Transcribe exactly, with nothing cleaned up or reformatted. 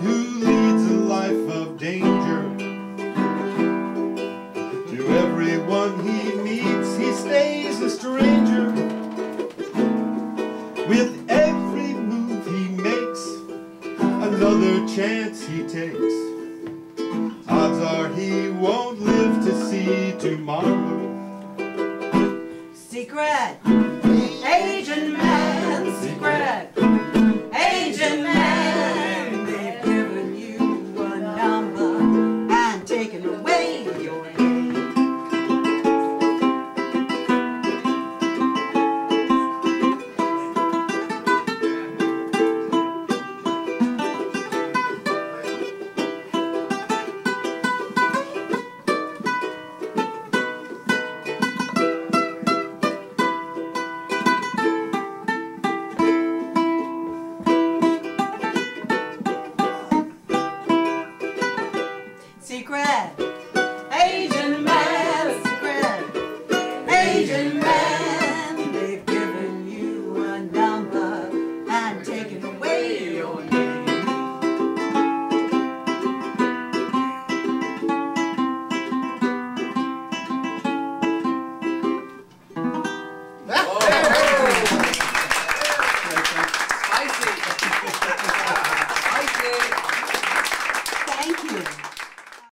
who leads a life of danger. To everyone he meets, he stays a stranger. With every move he makes, another chance he takes. Odds are he won't live to see tomorrow. Secret agent man.